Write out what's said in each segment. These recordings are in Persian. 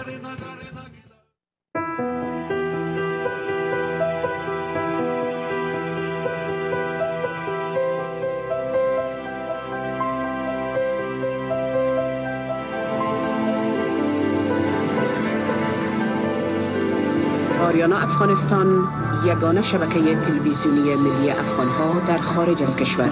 آریانا افغانستان یگانه شبکه تلویزیونی ملی افغانها در خارج از کشور.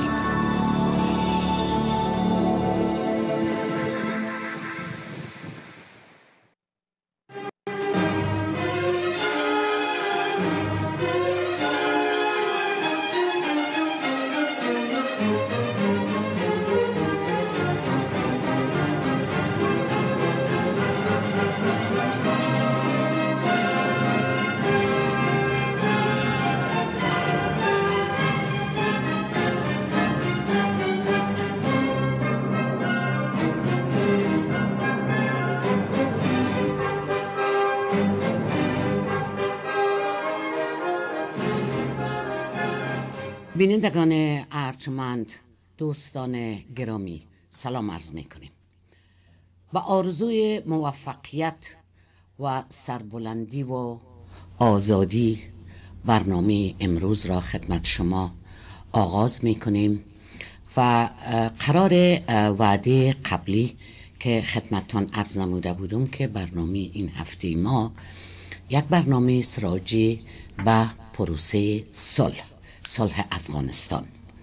بینندگان ارجمند، دوستان گرامی، سلام عرض می کنیم. با آرزوی موفقیت و سربلندی و آزادی برنامه امروز را خدمت شما آغاز می کنیم و قرار وعده قبلی که خدمتتان عرض نموده بودم که برنامه این هفته ما یک برنامه است راجع به پروسه صلح افغانستان.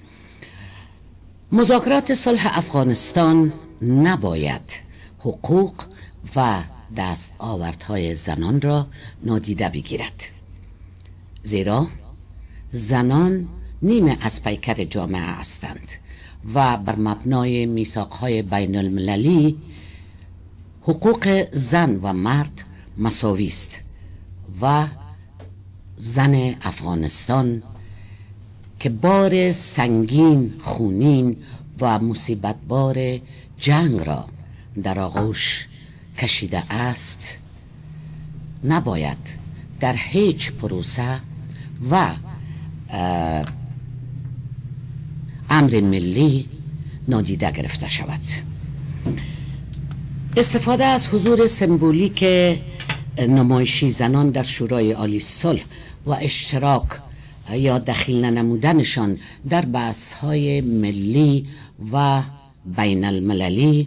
مذاکرات صلح افغانستان نباید حقوق و دستاوردهای زنان را نادیده بگیرد، زیرا زنان نیمه از پیکر جامعه هستند و بر مبنای میثاقهای بین المللی حقوق زن و مرد مساوی است و زن افغانستان که بار سنگین، خونین و مصیبت بار جنگ را در آغوش کشیده است نباید در هیچ پروسه و امر ملی نادیده گرفته شود. استفاده از حضور سمبولیک نمایشی زنان در شورای عالی صلح و اشتراک یا دخیل نمودنشان در بحث‌های ملی و بین المللی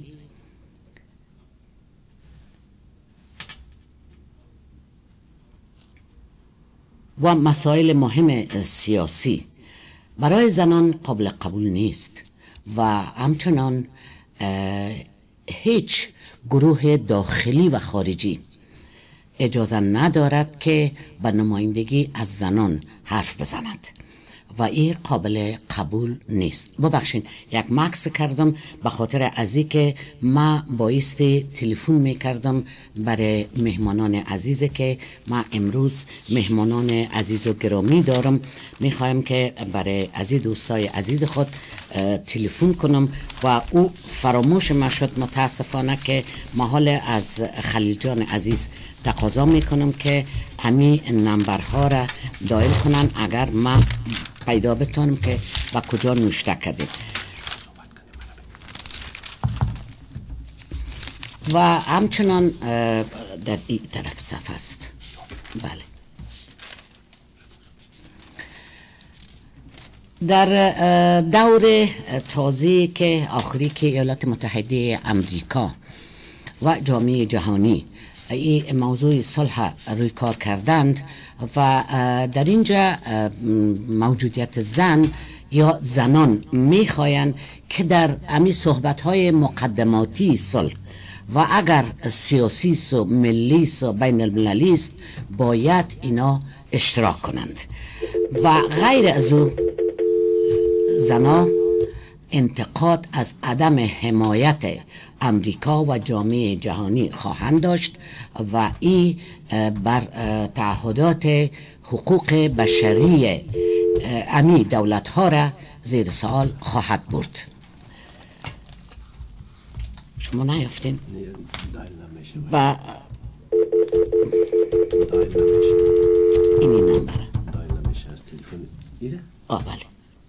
و مسائل مهم سیاسی برای زنان قابل قبول نیست و همچنان هیچ گروه داخلی و خارجی اجازه ندارد که به نمایندگی از زنان حرف بزند و این قابل قبول نیست. ببخشین یک مکس کردم به خاطر ازی که ما بایستی تلفن میکردم برای مهمانان عزیزه که ما امروز مهمانان عزیز و گرامی دارم. میخوایم که برای عزیز دوستای عزیز خود تلفن کنم و او فراموش ما شد. متاسفانه که محال از خلیل جان عزیز تقاضا میکنم که همین نمبرها را دایل کنن اگر ما پیدا بتونم که با کجا نوشته کردیم. و همچنان در این طرف صف است. بله. در دور تازه که آخری که ایالات متحده امریکا و جامعه جهانی این موضوع صلح روی کار کردند و در اینجا موجودیت زن یا زنان میخواین که در امی صحبت‌های مقدماتی صلح و اگر سیاسی و ملی و بین المللی است باید اینا اشتراک کنند و غیر از او زنا انتقاد از عدم حمایت امریکا و جامعه جهانی خواهند داشت و این بر تعهدات حقوق بشری امی دولت ها را زیر سوال خواهد برد. شما نیافتین؟ و اینی نمبر بله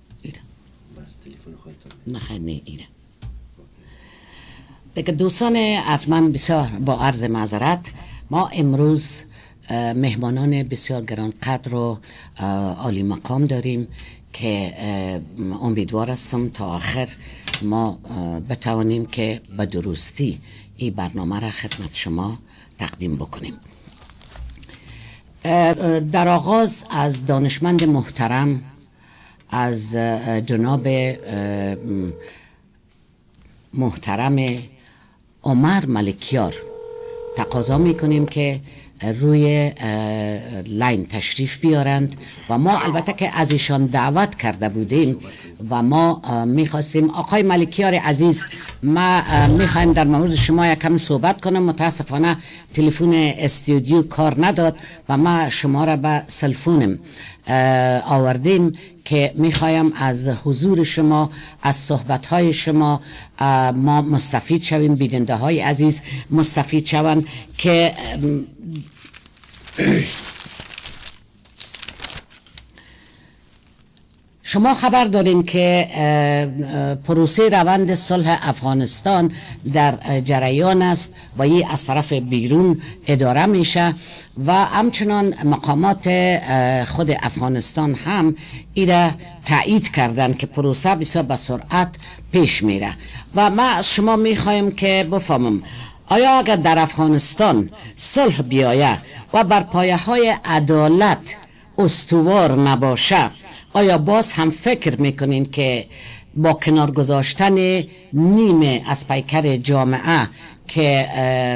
نه خیلی نه ایره دیگه. دوستان ارجمند بسیار با عرض معذرت ما امروز مهمانان بسیار گرانقدر و عالی مقام داریم که امیدوار هستم تا آخر ما بتوانیم که به درستی این برنامه را خدمت شما تقدیم بکنیم. در آغاز از دانشمند محترم، از جناب محترم عمر ملکیار تقاضا میکنیم که روی لاین تشریف بیارند و ما البته که از ایشان دعوت کرده بودیم و ما میخواستیم. آقای ملکیار عزیز، ما میخوایم در مورد شما یک کم صحبت کنم. متاسفانه تلفن استودیو کار نداد و ما شما را به سلفونم آوردیم که میخوایم از حضور شما، از صحبتهای شما ما مستفید شویم، بیننده های عزیز مستفید شوند که شما خبر دارین که پروسه روند صلح افغانستان در جریان است و این از طرف بیرون اداره میشه و همچنان مقامات خود افغانستان هم ایره تایید کردن که پروسه بسیار به سرعت پیش میره و ما از شما میخوایم که بفهمم آیا اگر در افغانستان صلح بیایه و بر پایه های عدالت استوار نباشه، آیا باز هم فکر میکنین که با کنار گذاشتن نیمه از پیکر جامعه که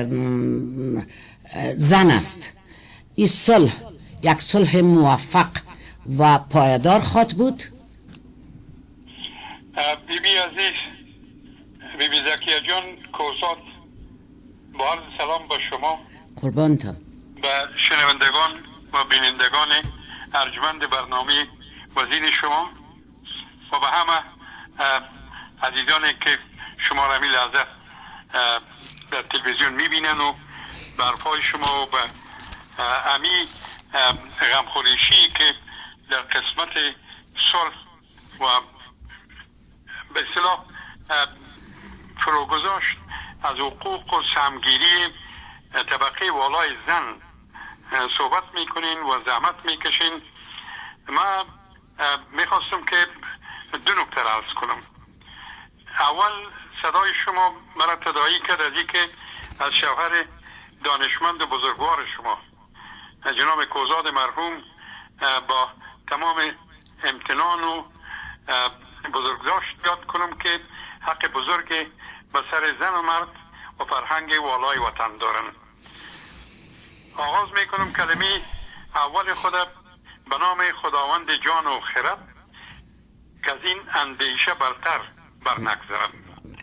زن است، این صلح یک صلح موفق و پایدار خواد بود؟ بیبی عزیز، بیبی زکیه جان کوسات، با عرض سلام با شما، قربانتان، به شنوندگان و بینندگان ارجمند برنامه وزیر شما و به همه عزیزانی که شما را می لحظه در تلویزیون می بینن و به حرفای شما و به امی غمخوریشی که در قسمت صلح و به اصطلاح فروگذاشت از حقوق و سهمگیری طبقه والای زن صحبت میکنین و زحمت میکشین. ما میخواستم که دو نکته را عرض کنم. اول صدای شما مرا تداعی کرد از که از شوهر دانشمند بزرگوار شما جناب کوزاد مرحوم با تمام امتنان و بزرگداشت یاد کنم که حق بزرگ به سر زن و مرد و فرهنگ والای وطن دارن. آغاز میکنم کلمه اول خود به نام خداوند جان و خرد که از این اندیشه برتر بر نگذرد.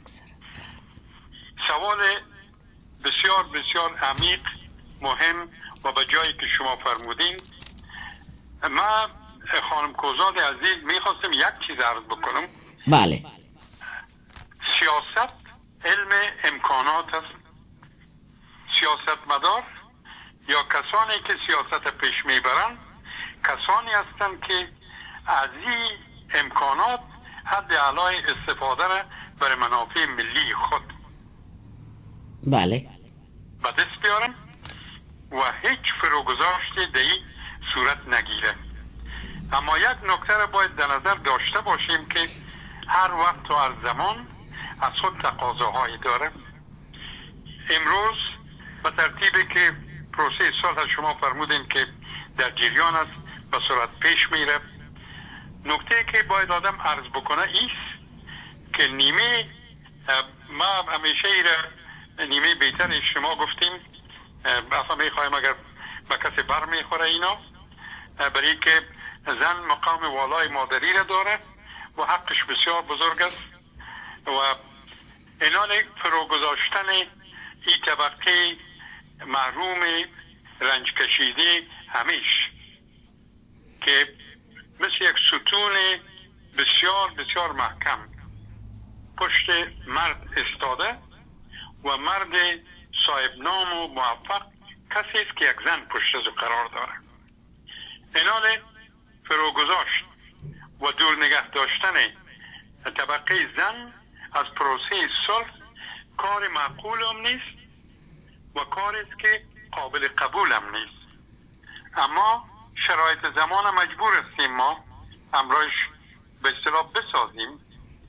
سوال بسیار بسیار عمیق، مهم و به جایی که شما فرمودین. ما خانم کوزاد عزیز میخواستم یک چیز عرض بکنم. بله. سیاست علم امکانات است. سیاستمدار یا کسانی که سیاست پیش میبرند کسانی هستند که از این امکانات حد اعلای استفاده را برای منافع ملی خود بله به دست بیارن و هیچ فروگذاشتی در این صورت نگیره. اما یک نکته را باید در نظر داشته باشیم که هر وقت و هر زمان از خود تقاضاهایی داره. امروز به ترتیبی که پروسه صلح شما فرمودین که در جریان است به سرعت پیش میره، نکته که باید آدم عرض بکنه ایست که نیمه، ما همیشه نیمه بهتر شما گفتیم، اصلا میخوایم اگر به کسی بر میخوره اینا، برای که زن مقام والای مادری را داره و حقش بسیار بزرگ است و اینان فروگذاشتن این طبقه محروم رنج کشیده همیش که مثل یک ستون بسیار بسیار محکم پشت مرد استاده و مرد صاحب نام و موفق کسی است که یک زن پشت از قرار داره. اینان فروگذاشت و دور نگه داشتن طبقه زن از پروسه صلح کار معقول هم نیست و کاری است که قابل قبولم نیست، اما شرایط زمان مجبور هستیم ما امرایش به اصطلاح بسازیم.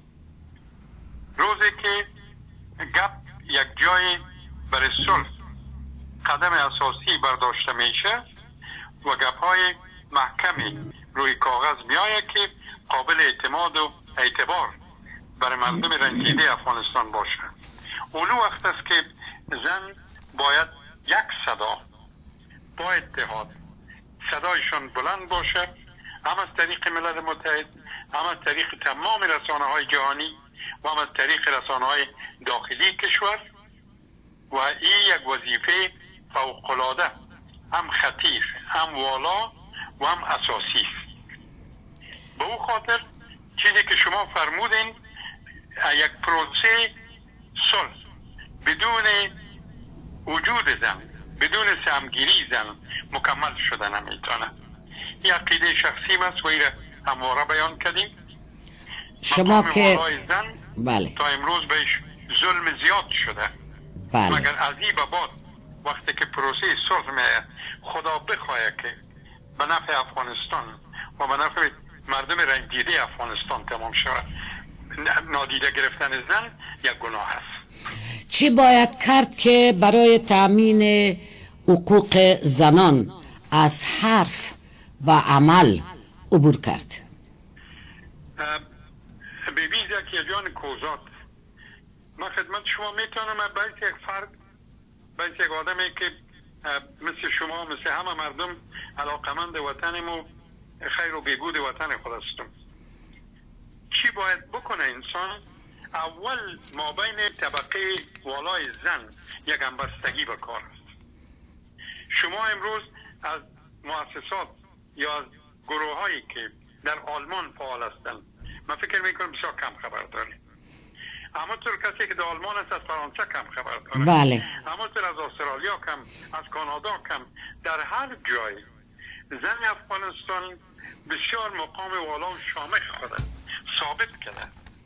روزی که گپ یک جای برای صلح قدم اساسی برداشته میشه و گپ های محکمی روی کاغذ میآید که قابل اعتماد و اعتبار برای مردم رنجیده افغانستان باشه، اولو وقت است که زن باید یک صدا با اتحاد صدایشان بلند باشه، هم از طریق ملل متحد، هم از طریق تمام رسانه های جهانی و هم از طریق رسانه های داخلی کشور، و این یک وظیفه فوق‌العاده هم خطیر، هم والا و هم اساسی است. به او خاطر چیزی که شما فرمودین، یک پروسه صلح بدون وجود زن، بدون سهمگیری زن مکمل شده نمیتونه. این عقیده شخصی است و این همواره بیان کردیم. شما که زن بله تا امروز بهش ظلم زیاد شده. بله. مگر از این به بعد وقتی که پروسه صلح میه خدا بخواه که به نفع افغانستان و به نفع مردم رنجیده افغانستان تمام شود، نادیده گرفتن زن یک گناه است. چی باید کرد که برای تأمین حقوق زنان از حرف و عمل عبور کرد؟ ببین زکی جان کوزات، من خدمت شما میتونم باید یک فرد، باید یک آدمی که مثل شما، مثل همه مردم علاقمند وطنم و خیر و بهبود وطن خود هستم. چی باید بکنه انسان؟ اول ما بین طبقه والای زن یک همبستگی به کار است. شما امروز از مؤسسات یا از گروه هایی که در آلمان فعال هستند، من فکر میکنم بسیار کم خبر داریم. اما طور کسی که در آلمان است از فرانسه کم خبر داره. بله. اما طور از استرالیا کم، از کانادا کم. در هر جای زن افغانستان بسیار مقام والا و شامخ خود ثابت کرده،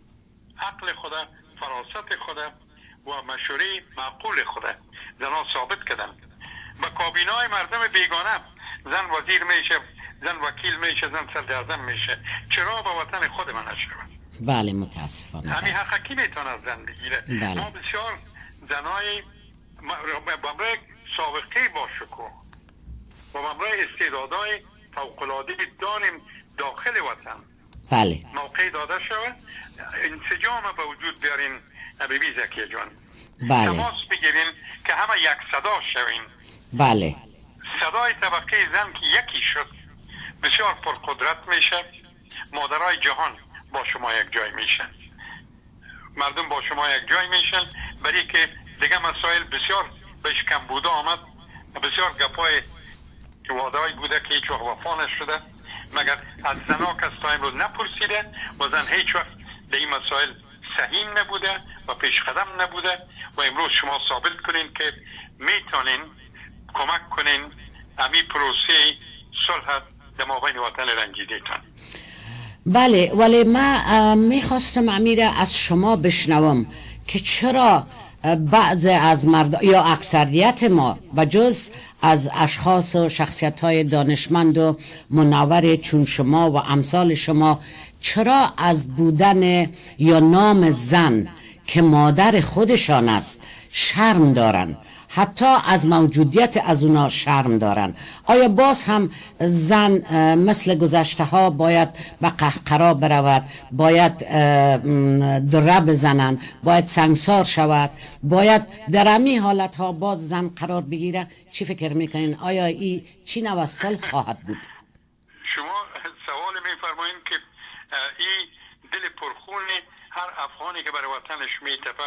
عقل خود، فراست خود و مشوره معقول خود زنها ثابت کردن. با کابینای مردم بیگانه زن وزیر میشه، زن وکیل میشه، زن صدراعظم میشه. چرا به وطن خود من نشود؟ بله متاسفانه. همین حقیقی میتونه از زن بگیره. بله. ما بسیار زنای بمرای سابقه با شکوه و بمرای استعدادهای فوق‌العاده داریم داخل وطن. بله. موقع داده شود انسجام به وجود بیارین. حبیبی زکی جان، بله. تماس بگیرین که همه یک صدا شوین. بله. صدای طبقه زن که یکی شد بسیار پرقدرت میشه. مادرای جهان با شما یک جای میشن، مردم با شما یک جای میشن، برای که دیگه مسائل بسیار بهش کم بوده آمد. بسیار گپای وعده‌ای بوده که هیچ وقت وفا نشده، مگر از زنها کس تا امروز نپرسیده و زن هیچ وقت به این مسائل سهیم نبوده و پیش قدم نبوده. و امروز شما ثابت کنین که میتونین کمک کنین امی پروسه صلح در مابین وطن رنجیده تان. بله، ولی من میخواستم امیر از شما بشنوم که چرا بعض از مرد یا اکثریت ما و جز از اشخاص و شخصیت‌های دانشمند و منور چون شما و امثال شما، چرا از بودن یا نام زن که مادر خودشان است شرم دارن، حتی از موجودیت از اونا شرم دارن؟ آیا باز هم زن مثل گذشته ها باید به قهقرا برود، باید دره بزنن، باید سنگسار شود، باید در امی حالت ها باز زن قرار بگیره؟ چی فکر میکنین؟ آیا این چی نوع صلح خواهد بود؟ شما سوال میفرمایین که این دل پرخون هر افغانی که برای وطنش میتپه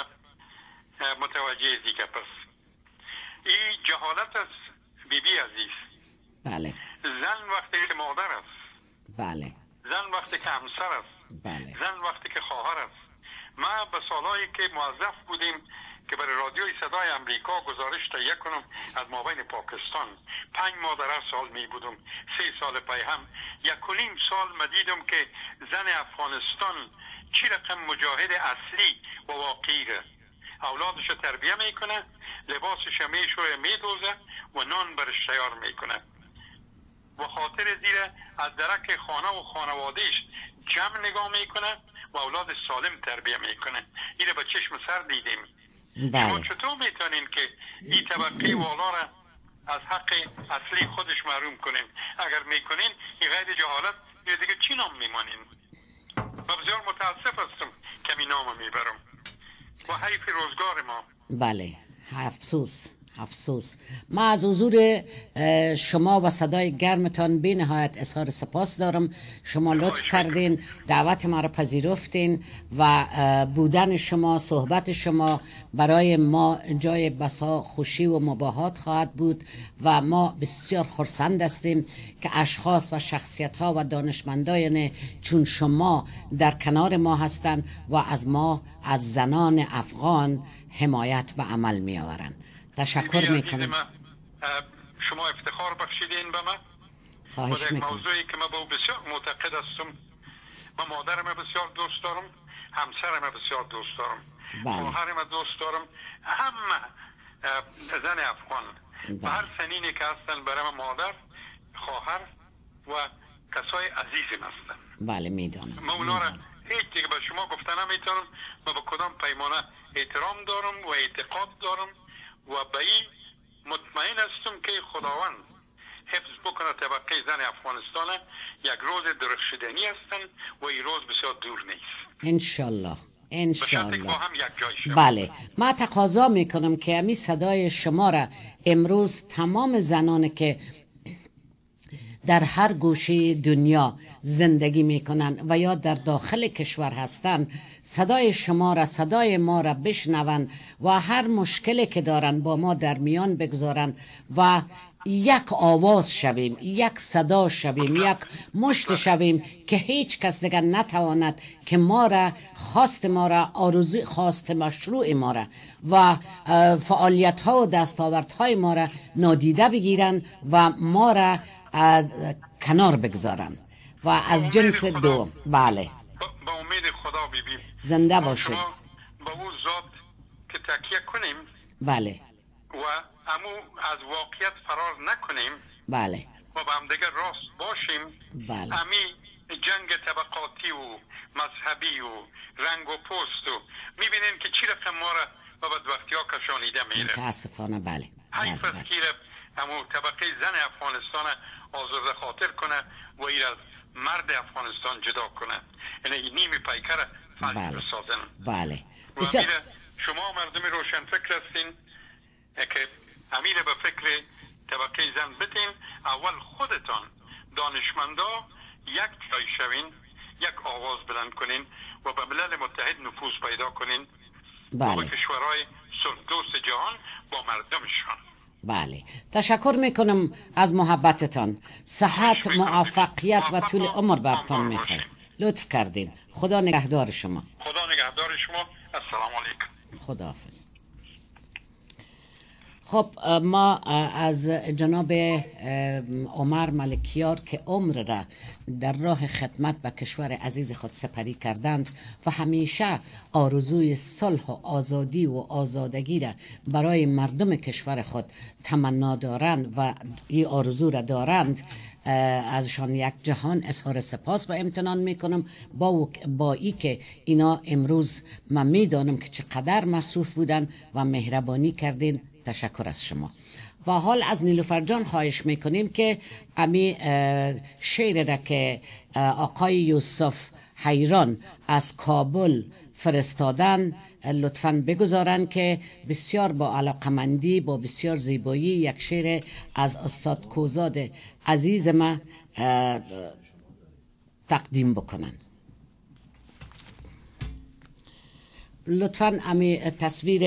متوجه دیگه پس. این جهالت است بیبی عزیز. بله. زن وقتی که مادر است، بله. زن وقتی که همسر است، بله. زن وقتی که خواهر است. ما به سالهایی که موظف بودیم که برای رادیوی صدای امریکا گزارش تهیه کنم از مابین پاکستان، 5 ماه در سال می بودم، 3 سال پی هم 1.5 سال مدیدم که زن افغانستان چی رقم مجاهد اصلی و واقعی اولادش تربیه میکنه لباسش میشوه میدوزه و نان برش تیار میکنه و خاطر زیره از درک خانه و خانوادهش جمع نگاه میکنه و اولاد سالم تربیه میکنه. اینه با چشم سر دیدیم. شما چطور میتونین که این طبقه والا را از حق اصلی خودش محروم کنین؟ اگر میکنین این غیر جهالت یا دیگه چی نام میمانین؟ و بسیار متاسف هستم کمی نام میبرم و حیف روزگار ما. بله، افسوس. ما از حضور شما و صدای گرمتان بی نهایت اظهار سپاس دارم. شما لطف کردین، دعوت ما را پذیرفتین و بودن شما، صحبت شما برای ما جای بسا خوشی و مباهات خواهد بود و ما بسیار خرسند هستیم که اشخاص و شخصیت ها و دانشمندان چون شما در کنار ما هستند و از ما، از زنان افغان حمایت به عمل می آورند. تشکر میکنم. شما افتخار بخشیدین به من. خواهش میکنم. موضوعی که من با بسیار معتقد هستم. من مادرم بسیار دوست دارم، همسرم بسیار دوست دارم، خواهرم دوست دارم، همه زن افغان و هر سنینی که هستن برای مادر، خواهر و کسای عزیزم هستن. بله میدانم. من اونا را هیچ دیگه به شما گفتن نمیتونم. من به کدام پیمانه احترام دارم و اعتقاد دارم و به این مطمئن هستم که خداوند حفظ بکنه طبقه زن افغانستان. یک روز درخشیدنی هستن و این روز بسیار دور نیست. انشالله. با هم یک جای شد. بله، ما تقاضا میکنم که امی صدای شما را امروز تمام زنان که در هر گوشه دنیا زندگی میکنن و یا در داخل کشور هستن، صدای شما را، صدای ما را بشنون و هر مشکلی که دارن با ما در میان بگذارن و یک آواز شویم، یک صدا شویم، یک مشت شویم که هیچ کس دیگر نتواند که ما را، خواست ما را، آرزوی خواست مشروع ما را و فعالیت ها و دستاورد های ما را نادیده بگیرن و ما را کنار بگذارن و از جنس دو. بله، با امید خدا بیبی زنده باشید. با اون ذات که تکیه کنیم. بله. و امو از واقعیت فرار نکنیم. بله. و با هم دیگه راست باشیم. بله. امی جنگ طبقاتی و مذهبی و رنگ و پوست و میبینین که چی رقم ما را و بدبختی ها کشانیده میره. متاسفانه. بله. حیف است که همون طبقه زن افغانستان آزرده خاطر کنه و این از مرد افغانستان جدا کنه. یعنی نیمی پیکر فلک بسازن. بله. و شما مردم روشن فکر هستین که امیر به فکر طبقه زن بتین. اول خودتان دانشمندا یک جای شوین، یک آواز بلند کنین و به ملل متحد نفوذ پیدا کنین. بله. و کشورهای صلح دوست جهان با مردمشان. بله، تشکر میکنم از محبتتان. صحت، موفقیت و طول عمر برتان میخواد. لطف کردین. خدا نگهدار شما. خدا نگهدار شما. السلام علیکم. خداحافظ. خب ما از جناب عمر ملکیار که عمر را در راه خدمت به کشور عزیز خود سپری کردند و همیشه آرزوی صلح و آزادی و آزادگی را برای مردم کشور خود تمنا دارند و این آرزو را دارند، ازشان یک جهان اظهار سپاس و امتنان میکنم. با ای که اینا امروز من میدانم که چقدر مصروف بودن و مهربانی کردین. تشکر از شما. و حال از نیلوفر جان خواهش میکنیم که امی شعر را که آقای یوسف حیران از کابل فرستادن لطفاً بگذارن که بسیار با علاقمندی، با بسیار زیبایی یک شعر از استاد کوزاد عزیز ما تقدیم بکنن. لطفاً امی تصویر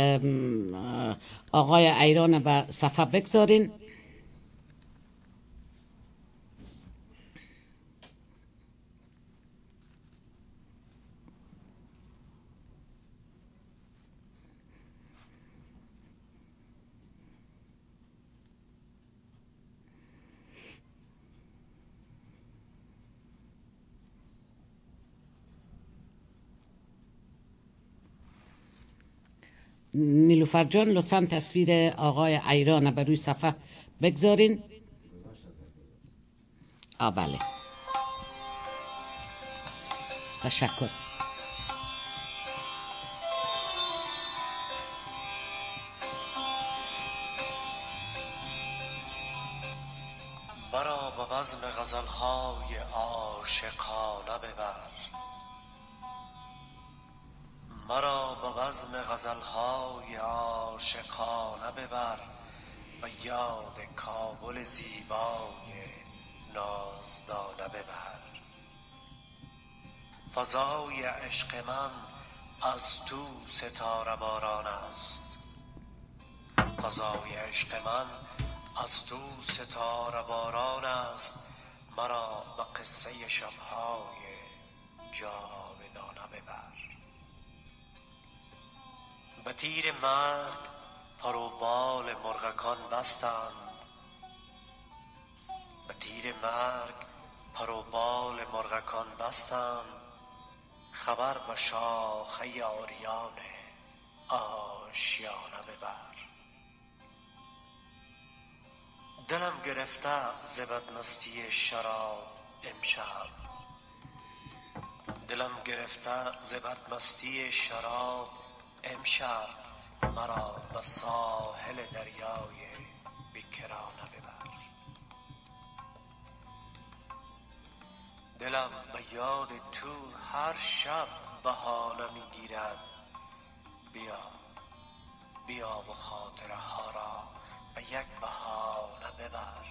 آقای ایران به صفحه بگذارین. نیلوفر جان لطفا تصویر آقای ایران بر روی صفحه بگذارین. بله، تشکر. مرا به بزم غزلهای عاشقانه ببر، مرا به بزم غزلهای عاشقانه ببر، و یاد کابل زیبای نازدانه ببر. فضای عشق من از تو ستاره باران است، فضای عشق من از تو ستاره باران است. مرا به قصه شبهای جاودانه ببر. به تیر مرگ پر و بال مرغکان بستند، به تیر مرگ پر و بال مرغکان بستند. خبر به شاخه آریان آشیانه ببر. دلم گرفته ز بدمستی شراب امشب، دلم گرفته ز بدمستی شراب امشب. مرا به ساحل دریای بیکرانه ببر. دلم به یاد تو هر شب بهانه میگیرد. بیا بیا و خاطره ها را به یک بهانه ببر.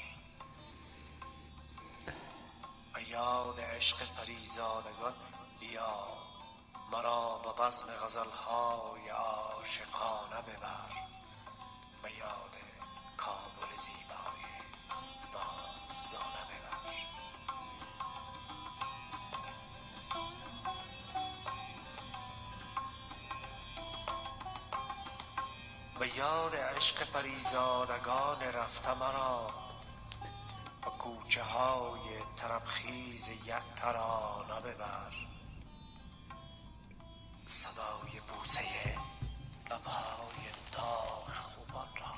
به یاد عشق پریزادگان بیا، مرا به بزم غزلهای عاشقانه ببر. به یاد کابل زیبای نازدانه ببر. به یاد عشق پریزادگان رفته مرا به کوچه های طربخیز یک ترانه ببر. صدای بوسه لبهای داغ خوبان را،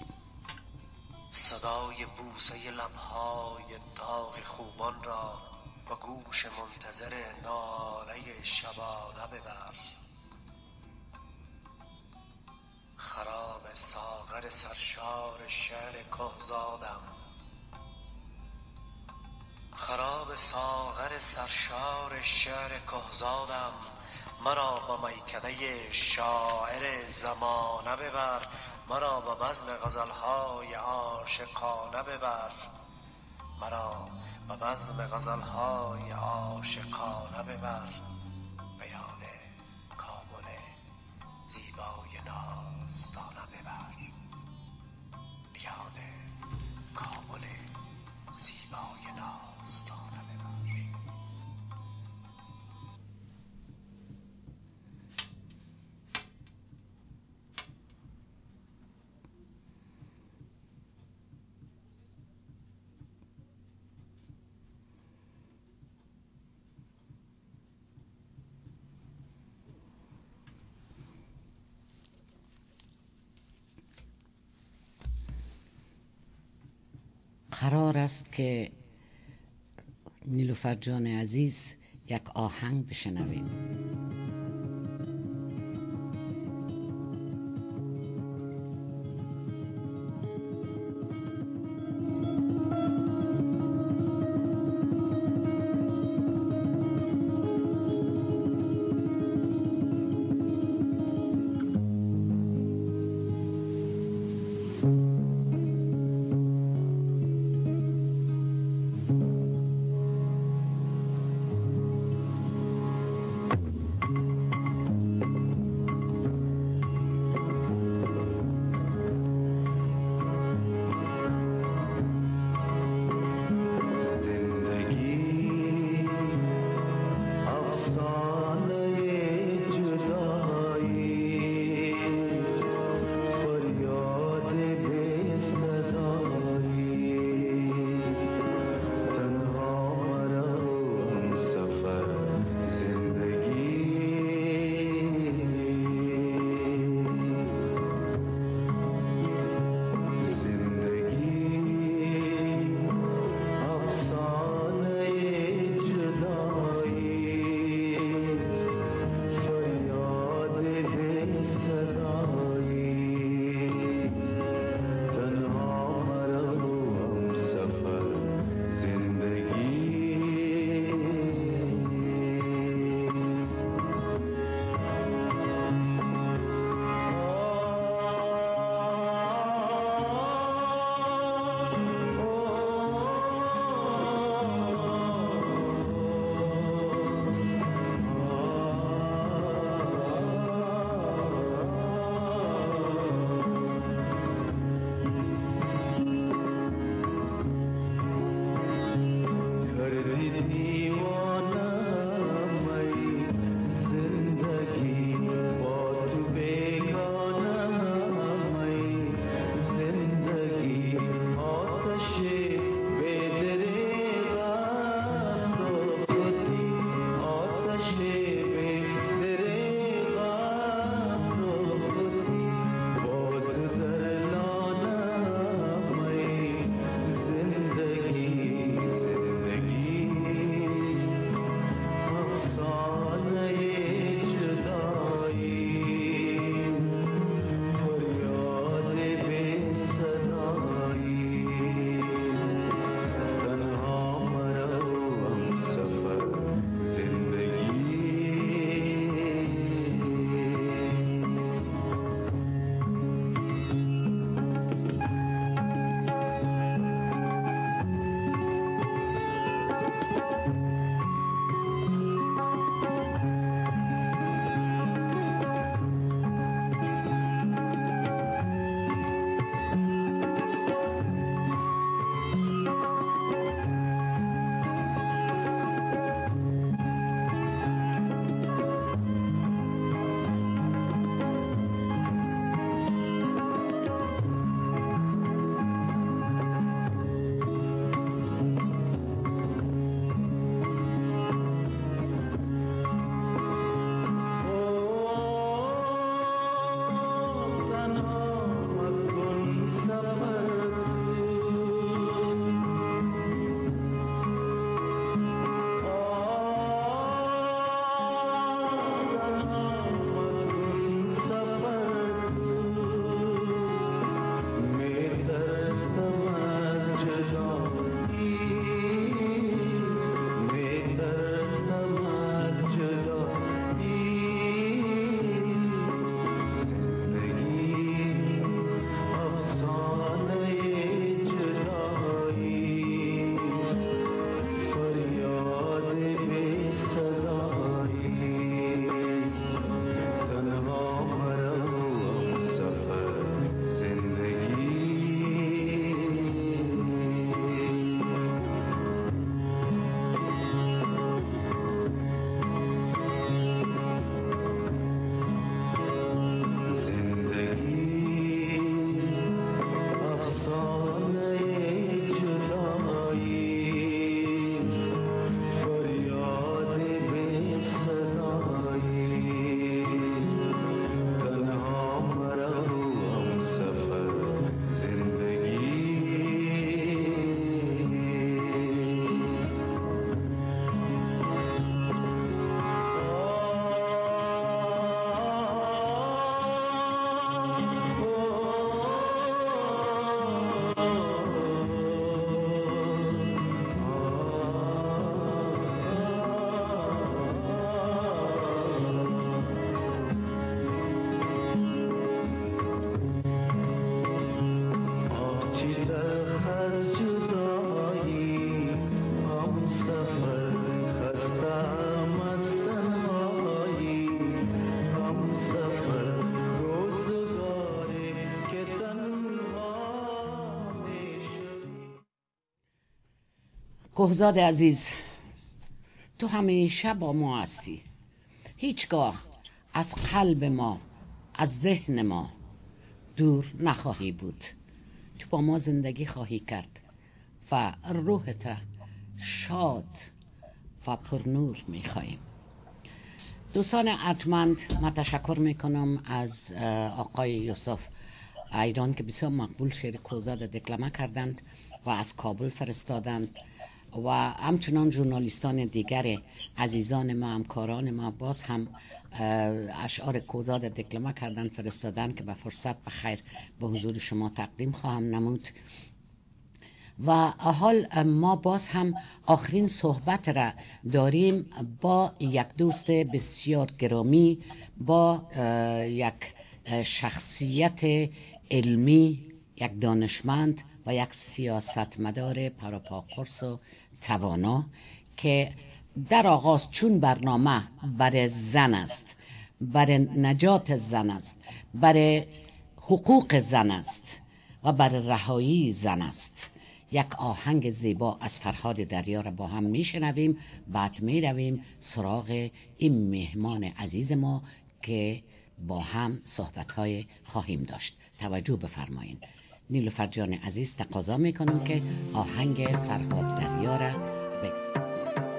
صدای بوسه لبهای داغ خوبان را به گوش منتظر ناله شبانه ببر. خراب ساغر سرشار شهر کهزادم، خراب ساغر سرشار شهر کهزادم. مرا به میکده شاعر زمانه ببر. مرا به بزم غزلهای عاشقانه ببر. مرا به بزم غزلهای عاشقانه ببر. به یاد کابل زیبای نازدانه ببر. به یاد کابل زیبای نازدانه ببر. قرار است که نیلوفر جان عزیز یک آهنگ بشنویم. کوهزاد عزیز، تو همیشه با ما هستی، هیچگاه از قلب ما، از ذهن ما دور نخواهی بود. تو با ما زندگی خواهی کرد و روحت را شاد و پرنور میخواهیم. دوستان ارجمند، من تشکر میکنم از آقای یوسف ایران که بسیار مقبول شعر کوهزاد دکلمه کردند و از کابل فرستادند و همچنان ژورنالیستان دیگر عزیزان ما، همکاران ما باز هم اشعار کوهزاد دکلمه کردن فرستادن که به فرصت بخیر به حضور شما تقدیم خواهم نمود. و حال ما باز هم آخرین صحبت را داریم با یک دوست بسیار گرامی، با یک شخصیت علمی، یک دانشمند و یک سیاستمدار پروپاقرص و توانا که در آغاز چون برنامه برای زن است، برای نجات زن است، برای حقوق زن است و برای رهایی زن است، یک آهنگ زیبا از فرهاد دریا را با هم میشنویم. بعد میرویم سراغ این مهمان عزیز ما که با هم صحبت‌های خواهیم داشت. توجه بفرمایید. نیلوفر جان عزیز، تقاضا میکنم که آهنگ فرهاد دریا را بگذارید.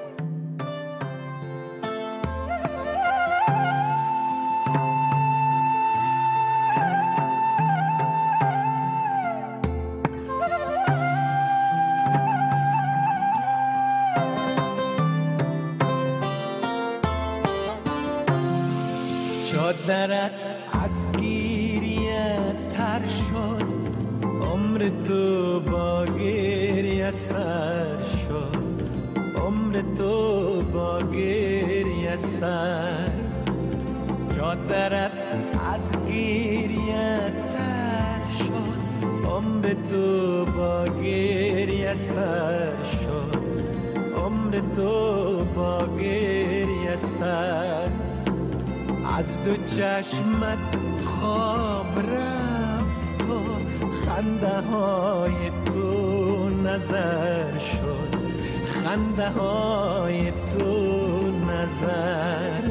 چادرت از گریه تر شد، عمر تو با گریه سر شد، عمر تو با گریه سر. چادرت از گریه تر شد، عمر تو با گریه سر شد، عمر تو با گریه سر. از دو چشمت خواب رفت و خنده های تو نظر شد، خنده های تو نظر.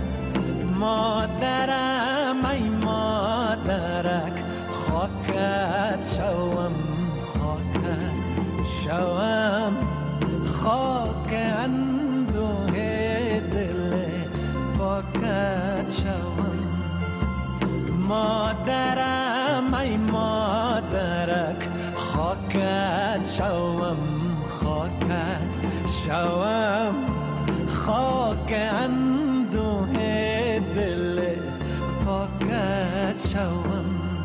مادرم ای مادرک، خاکت شوم، خاکت شوم، خاک اندوه دل پاکت شوم. مادرم ای مادرک، خاکت شوم، خاکت شوم، خاک اندوه دل پاکت شوم.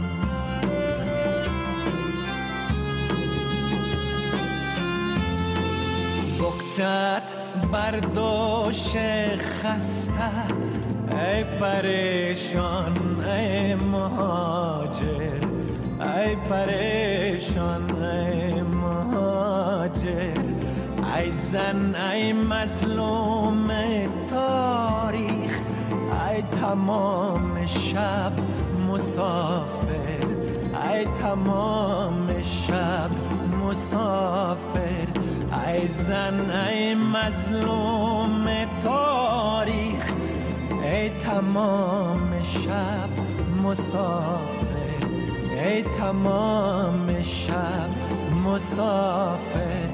بغچت بردوش خسته، ای پریشان ای مهاجر، ای پریشان ای مهاجر. ای زن ای مظلوم تاریخ، ای تمام شب مسافر، ای تمام شب مسافر. ای زن ای مظلوم تاریخ، ای تمام شب مسافر، ای تمام شب مسافر.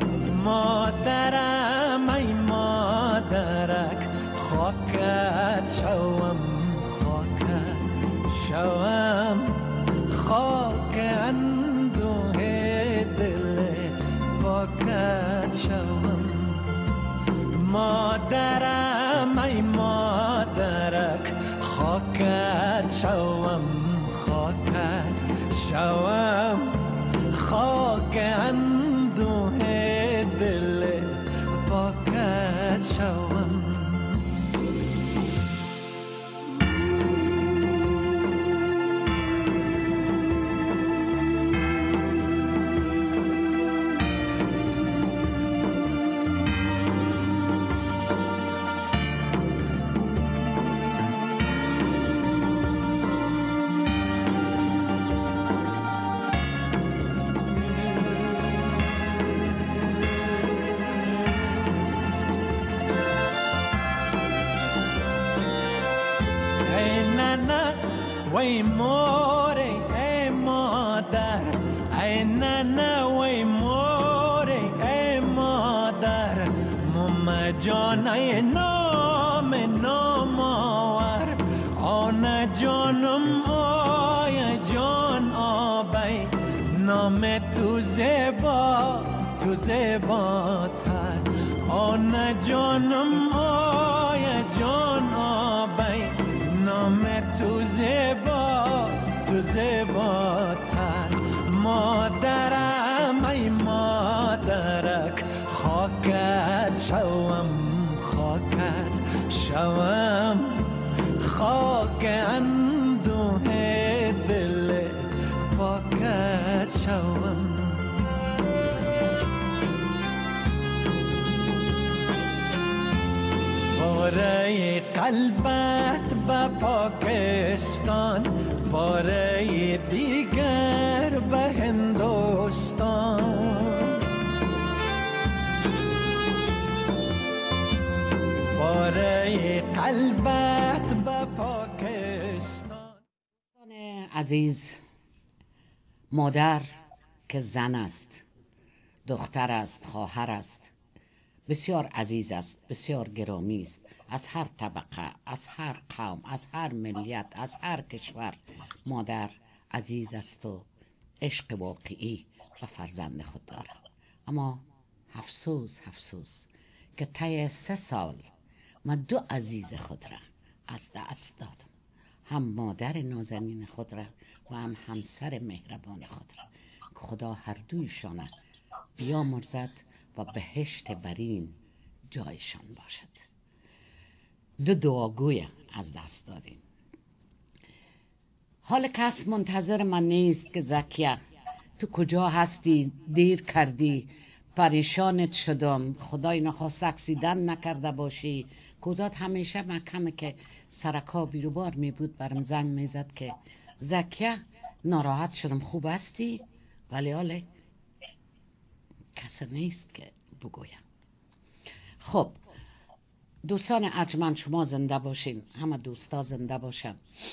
مادرم ای مادرک، خاکت شوم، خاکت شوم، خاک اندوه دل پاکت شوم. مادرم ای مادرک، خاکت شوم، خاکت شوم، خاک اندوه دل پاکت شوم. وی موری ای مادر، ای ننه وی موری ای مادر، مم جان ای نام نامآور، آن جانم آی جان آبی، نام تو زیبا تو زیباتر، آن جانم آی جان آبی، نام تو زیبا تو زیباتر، مادرم ای مادرک، خاکت شوم خاکت شوم، خاک اندوه دل پاکت شوم. باره قلبت به پاکستان، باره دیگر به هندوستان، باره قلبت به پاکستان. عزیز، مادر که زن است، دختر است، خواهر است، بسیار عزیز است، بسیار گرامی است، از هر طبقه، از هر قوم، از هر ملیت، از هر کشور. مادر عزیز است و عشق واقعی و فرزند خود دارد. اما افسوس که طی 3 سال من 2 عزیز خود را از دست دادم، هم مادر نازنین خود را و هم همسر مهربان خود را. خدا هر دویشان بیامرزد و بهشت برین جایشان باشد. 2 دعاگوی از دست دادیم. حال کس منتظر من نیست که زکیه تو کجا هستی، دیر کردی، پریشانت شدم، خدای نخواست رقصیدن نکرده باشی. کوزات همیشه محکمه که سرکا بیروبار می بود برم زنگ می زد که زکیه ناراحت شدم، خوب هستی؟ ولی حاله کسی نیست که بگویم. خب دوستان ارجمند، شما زنده باشین، همه دوستا زنده باشن.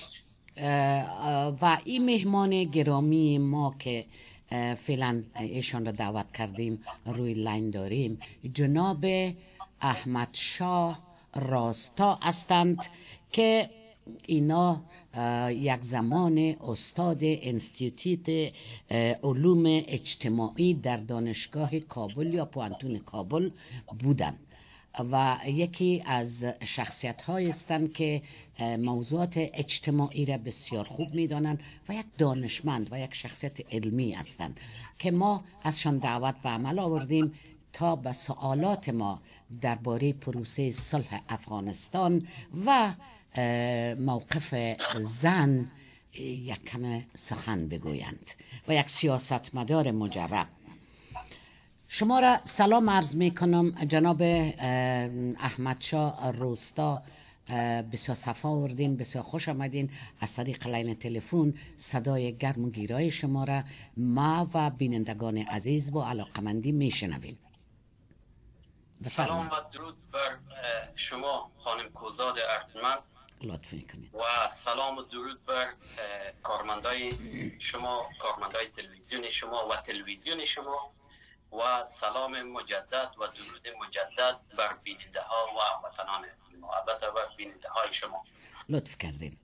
و این مهمان گرامی ما که فعلا ایشان را دعوت کردیم روی لاین داریم، جناب احمد شاه راستا هستند که اینا یک زمان استاد انستیتوت علوم اجتماعی در دانشگاه کابل یا پوانتون کابل بودند و یکی از شخصیت های هستند که موضوعات اجتماعی را بسیار خوب میدانند و یک دانشمند و یک شخصیت علمی هستند که ما ازشان دعوت به عمل آوردیم تا به سوالات ما درباره پروسه صلح افغانستان و موقف زن یک کم سخن بگویند و یک سیاستمدار مجرب. شما را سلام عرض می کنم جناب احمد شاه راستا، بسیار صفا آوردین، بسیار خوش آمدین. از طریق لاین تلفن صدای گرم و گیرای شما را ما و بینندگان عزیز و علاقمندی می شنویم. سلام و درود بر شما خانم کوزاد ارجمند، لطف میکنید، و سلام و درود بر کارمندای شما، کارمندای تلویزیون شما و تلویزیون شما، و سلام مجدد و درود مجدد بر بیننده ها و هموطنان عزیز ما، البته بر بیننده های شما. لطف کردین.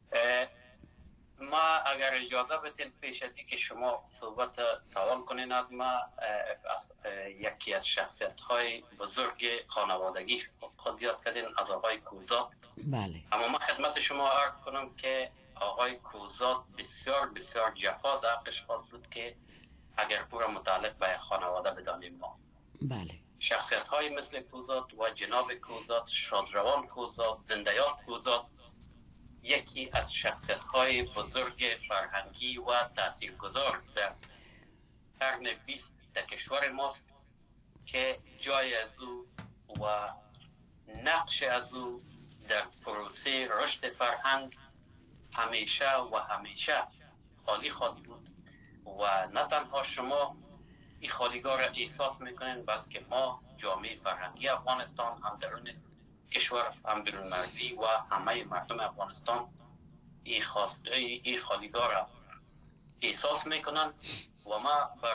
ما اگر اجازه بدین پیش از که شما صحبت سوال کنین از ما، یکی از شخصیت های بزرگ خانوادگی خود یاد کردین، از آقای کوزات. بله. اما من خدمت شما عرض کنم که آقای کوزات بسیار بسیار جفا در حقش بود که اگر پورا متعلق به خانواده بدانیم ما. بله. شخصیت های مثل کوزات و جناب کوزات، شادروان کوزات، زندیات کوزات، یکی از شخصیت های بزرگ فرهنگی و تاثیرگذار در قرن 20 در کشور ماست که جای از او و نقش از او در پروسه رشد فرهنگ همیشه و همیشه خالی خواهد بود و نه تنها شما این خالیگاه را احساس میکنین، بلکه ما جامعه فرهنگی افغانستان هم درون کشور، هم بیرون مرزی و همه مردم افغانستان این خالیگاه را احساس میکنن و ما بر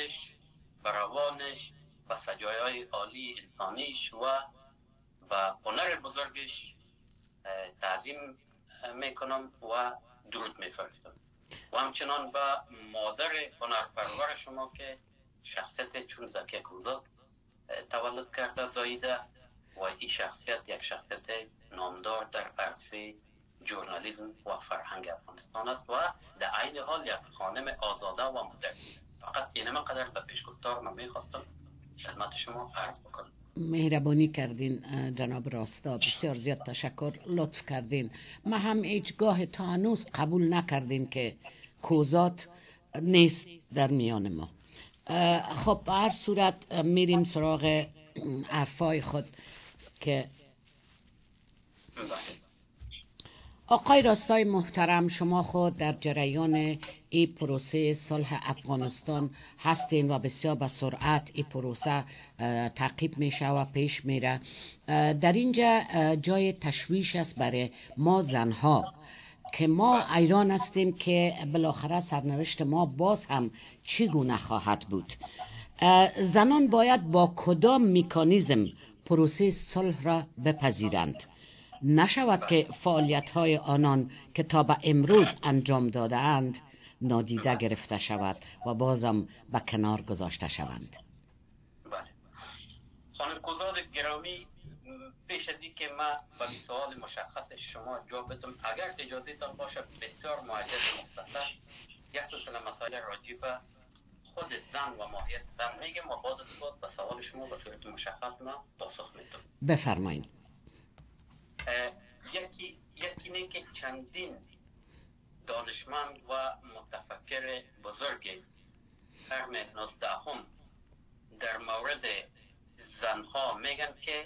روانش و سجایای عالی انسانیش و هنر بزرگش تعظیم میکنم و درود میفرستم و همچنان به مادر هنرپرور شما که شخصیت چون زکی کوزاد تولد کرده زایده و این شخصیت یک شخصیت نامدار در عرصه ژورنالیسم و فرهنگ افغانستان است و در عین حال یک خانم آزاده و مدرن. فقط اینم قدر در پیشگفتار من میخواستم خدمت شما عرض بکنم. مهربانی کردین جناب راستا، بسیار زیاد تشکر، لطف کردین. ما هم هیچگاه تا هنوز قبول نکردیم که کوزات نیست در میان ما. خب به هر صورت میریم سراغ حرفای خود که آقای راستای محترم، شما خود در جریان این پروسه صلح افغانستان هستین و بسیار به سرعت این پروسه تعقیب میشه و پیش میره. در اینجا جای تشویش است برای ما زنها که ما ایران هستیم که بالاخره سرنوشت ما باز هم چگونه خواهد بود. زنان باید با کدام مکانیزم پروسه صلح را بپذیرند؟ نشود که فعالیت‌های آنان که تا به امروز انجام داده‌اند نادیده گرفته شود و بازم به کنار گذاشته شوند. بله. خانم کوزاد گرامی، پیش از این که من به سوال مشخص شما جواب بدم، اگر اجازه تان باشه بسیار معجز مختصر یک سلسله مسائل راجع به خود زن و ماهیت زن میگم و بعد از به سوال شما به صورت مشخص من پاسخ میدم. بفرمایید. یکی نه که چندین دانشمند و متفکر بزرگ قرن 19 در مورد زنها میگن که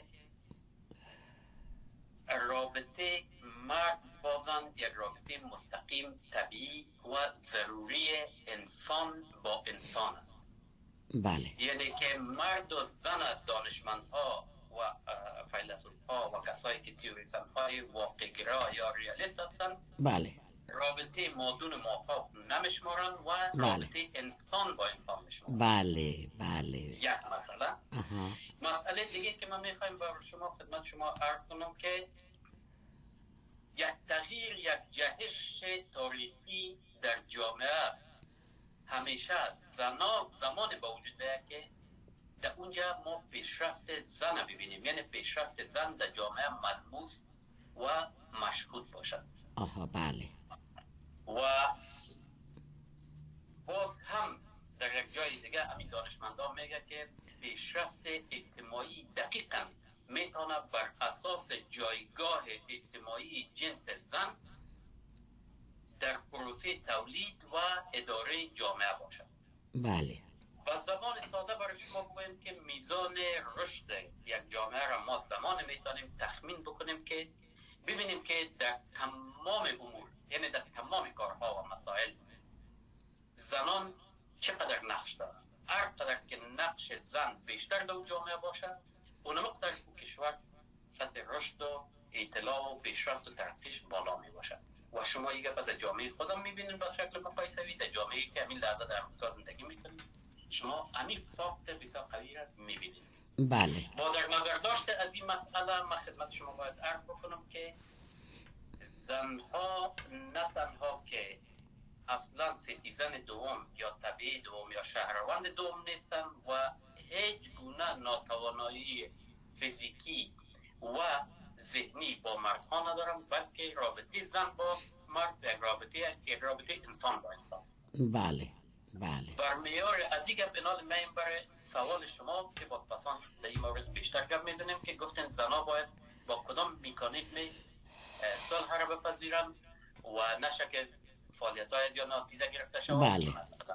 رابطه مرد با زن یک رابطه مستقیم، طبیعی و ضروری انسان با انسان است. بله. یعنی که مرد و زن دانشمندها و فیلسوف‌ها و کسایی که تئوریسن‌های واقع‌گرا یا ریالیست هستند، بله، رابطه مادون موافق نمیشمارن و رابطه انسان با انسان میشمارن. بله بله. یک مسئله. مسئله دیگه که من میخوایم با شما خدمت شما عرض کنم که یک تغییر، یک جهش تاریخی در جامعه همیشه زمان با وجود بیاید که در اونجا ما پیشرفت زن ببینیم، یعنی پیشرفت زن در جامعه ملموس و مشهود باشد. آها بله. و باز هم در یک جای دیگه همین دانشمندان میگه که پیشرفت اجتماعی دقیقاً میتونه بر اساس جایگاه اجتماعی جنس زن در پروسه تولید و اداره جامعه باشد. بله. و زبان ساده برای شما بگویم که میزان رشد یک جامعه را ما زمان میتونیم تخمین بکنیم که ببینیم که در تمام امور، یعنی در تمام کارها و مسائل، زنان چقدر نقش دارند. هر قدر که نقش زن بیشتر در جامعه باشد، اون مقدار کشور سطح رشد و اطلاع و پیشرفت و ترقیش بالا می باشد. و شما یک در جامعه خودم میبینید به شکل مقایسه‌ای، در جامعه‌ای که همین لحظه در امریکا زندگی میکنید شما همین فاکت بسیار قوی را میبینید. بله. با در نظر داشته از این مسئله من خدمت شما باید عرض بکنم که زنها نه تنها که اصلا سیتیزن دوم یا طبیعی دوم یا شهروند دوم نیستن و هیچ گونه ناتوانایی فیزیکی و ذهنی با مردها ندارن، بلکه رابطه زن با مرد یک رابطه انسان با انسان است. بله بله. بر معیار از این گپ انال میم برای سوال شما که بازپسان در این مورد بیشتر گپ میزنیم که گفتن زنها باید با کدام مکانیزم صلح را بپذیرن و نشه که فعالیت‌های از یا نادیده گرفته شود. بله.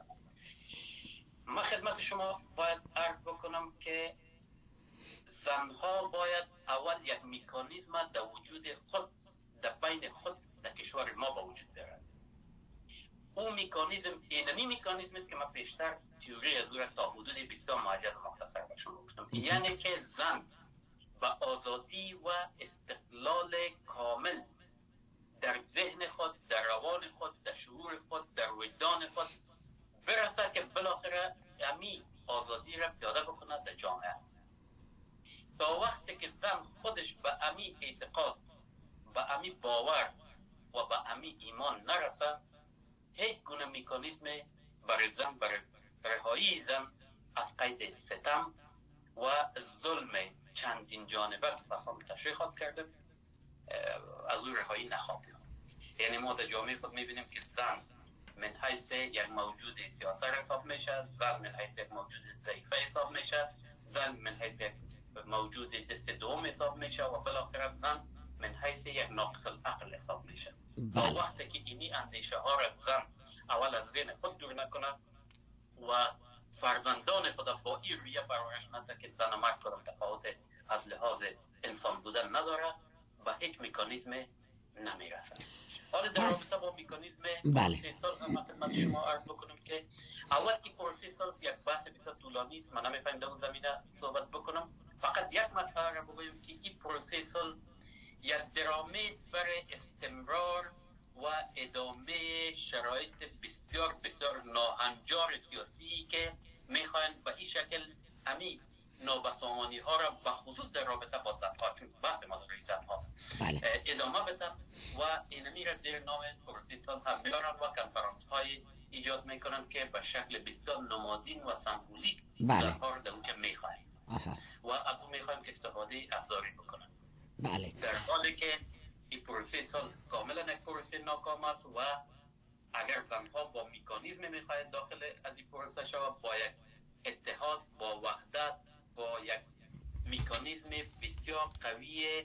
من خدمت شما باید عرض بکنم که زنها باید اول یک مکانیزم در وجود خود، در بین خود در کشور ما با وجود بیارند. اون مکانیزم اینمی مکانیزم است که من پیشتر تئوری از اون تا حدود بسیار معجز مختصر به شما گفتم، یعنی که زن با آزادی و استقلال کامل در ذهن خود، در روان خود، در شعور خود، در وجدان خود برسه که بالاخره امی آزادی را پیاده بکنه در جامعه. تا وقتی که زن خودش به امی اعتقاد، به امی باور و به امی ایمان نرسه، هیچ گونه میکانیزم برای زن، برای رهایی زن از قید ستم و ظلم چندین جانبه که پس هم تشریح خود کردیم از او رهایی نخواهد. یعنی ما در جامعه خود میبینیم که زن من حیث یک موجود سیاسی حساب میشه، زن من حیث یک موجود ضعیفه حساب میشه، زن من حیث یک موجود دست دوم حساب میشه و بالاخره زن من حیث یک ناقص العقل حساب میشه. تا وقتی که اینی اندیشه ها را زن اول از ذهن خود دور نکنه و فرزندان خود با این رویه پرورش نده که زن و مرد کدام تفاوت از لحاظ انسان بودن نداره، به هیچ مکانیزم نمیرسه. حالا در رابطه با مکانیزم پروسه صلح هم خدمت شما عرض بکنم که اول این پروسه صلح یک بحث بسیار طولانی است، من نمیفهمم در اون زمینه صحبت بکنم. فقط یک مسئله را بگویم که این پروسه صلح یک درامه است برای استمرار و ادامه شرایط بسیار بسیار ناهنجار سیاسی که میخواین به این شکل همین نابسامانی ها را به خصوص در رابطه با زنها، چون بحث ما در زن هاست، ادامه بدن و اینمی را زیر نام پروسه صلح هم بیارن و کنفرانس های ایجاد میکنن که به شکل بسیار نمادین و سمبولیک زنها را در اون که میخواین و از اون میخوایم که استفاده ابزاری بکنن. در حالی که این پروسه صلح کاملا یک پروسه ناکام است و اگر زنها با مکانیزم میخواین داخل از این پروسه شود، با یک اتحاد، با وحدت، با یک مکانیزم بسیار قوی